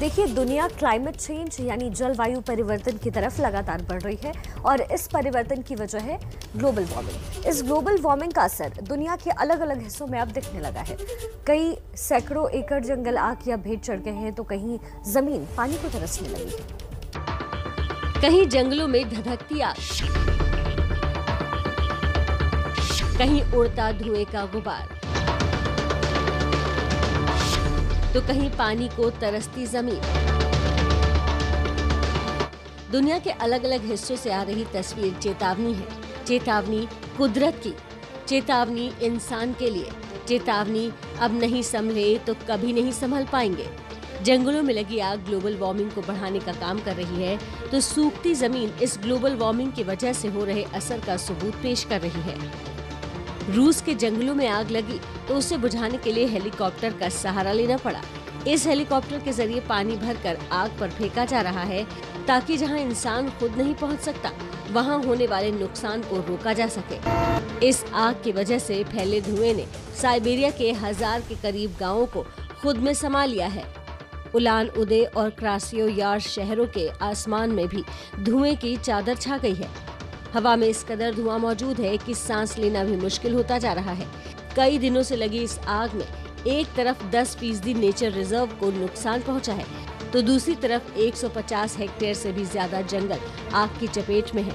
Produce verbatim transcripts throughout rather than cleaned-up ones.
देखिए, दुनिया climate change यानी जलवायु परिवर्तन की तरफ लगातार बढ़ रही है और इस परिवर्तन की वजह है ग्लोबल वार्मिंग। इस ग्लोबल वार्मिंग का असर दुनिया के अलग अलग हिस्सों में अब दिखने लगा है। कई सैकड़ों एकड़ जंगल आग या भेंट चढ़ गए हैं तो कहीं जमीन पानी को तरसने लगी है। कहीं जंगलों में धधकती आग, कहीं उड़ता धुएं का गुबार, तो कहीं पानी को तरसती जमीन। दुनिया के अलग अलग हिस्सों से आ रही तस्वीर चेतावनी है। चेतावनी कुदरत की, चेतावनी इंसान के लिए, चेतावनी अब नहीं संभले तो कभी नहीं संभल पाएंगे। जंगलों में लगी आग ग्लोबल वार्मिंग को बढ़ाने का काम कर रही है तो सूखती जमीन इस ग्लोबल वार्मिंग की वजह से हो रहे असर का सबूत पेश कर रही है। रूस के जंगलों में आग लगी तो उसे बुझाने के लिए हेलीकॉप्टर का सहारा लेना पड़ा। इस हेलीकॉप्टर के जरिए पानी भरकर आग पर फेंका जा रहा है ताकि जहां इंसान खुद नहीं पहुंच सकता वहां होने वाले नुकसान को रोका जा सके। इस आग की वजह से फैले धुएं ने साइबेरिया के हजार के करीब गांवों को खुद में समा लिया है। उलान उदे और क्रास्नोयार शहरों के आसमान में भी धुएं की चादर छा गई है। हवा में इस कदर धुआं मौजूद है कि सांस लेना भी मुश्किल होता जा रहा है। कई दिनों से लगी इस आग में एक तरफ दस फीसदी नेचर रिजर्व को नुकसान पहुंचा है तो दूसरी तरफ एक सौ पचास हेक्टेयर से भी ज्यादा जंगल आग की चपेट में है।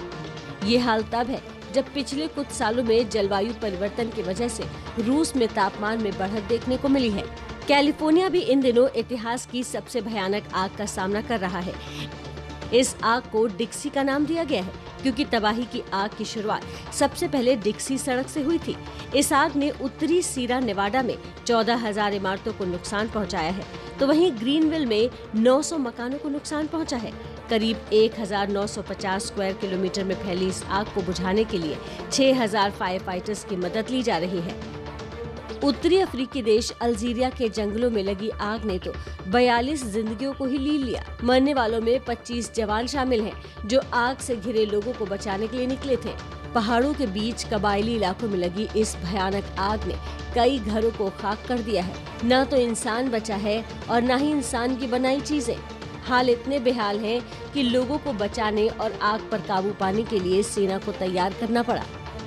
ये हाल तब है जब पिछले कुछ सालों में जलवायु परिवर्तन की वजह से रूस में तापमान में बढ़त देखने को मिली है। कैलिफोर्निया भी इन दिनों इतिहास की सबसे भयानक आग का सामना कर रहा है। इस आग को डिक्सी का नाम दिया गया है क्योंकि तबाही की आग की शुरुआत सबसे पहले डिक्सी सड़क से हुई थी। इस आग ने उत्तरी सीरा नेवाडा में चौदह हजार इमारतों को नुकसान पहुंचाया है तो वहीं ग्रीनविल में नौ सौ मकानों को नुकसान पहुंचा है। करीब एक हजार नौ सौ पचास स्क्वायर किलोमीटर में फैली इस आग को बुझाने के लिए छह हजार फायर फाइटर्स की मदद ली जा रही है। उत्तरी अफ्रीकी देश अल्जीरिया के जंगलों में लगी आग ने तो बयालीस जिंदगियों को ही ली लिया। मरने वालों में पच्चीस जवान शामिल हैं जो आग से घिरे लोगों को बचाने के लिए निकले थे। पहाड़ों के बीच कबायली इलाकों में लगी इस भयानक आग ने कई घरों को खाक कर दिया है। न तो इंसान बचा है और न ही इंसान की बनाई चीजें। हाल इतने बेहाल हैं कि लोगों को बचाने और आग पर काबू पाने के लिए सेना को तैयार करना पड़ा।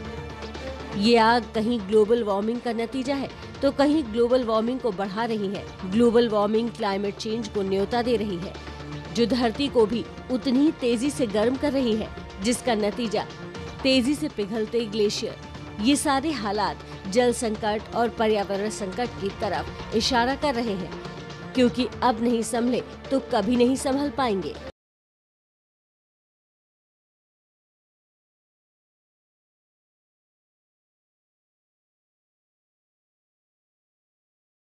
ये आग कहीं ग्लोबल वार्मिंग का नतीजा है तो कहीं ग्लोबल वार्मिंग को बढ़ा रही है। ग्लोबल वार्मिंग क्लाइमेट चेंज को न्योता दे रही है जो धरती को भी उतनी ही तेजी से गर्म कर रही है जिसका नतीजा तेजी से पिघलते ग्लेशियर। ये सारे हालात जल संकट और पर्यावरण संकट की तरफ इशारा कर रहे हैं क्योंकि अब नहीं संभले तो कभी नहीं संभल पाएंगे।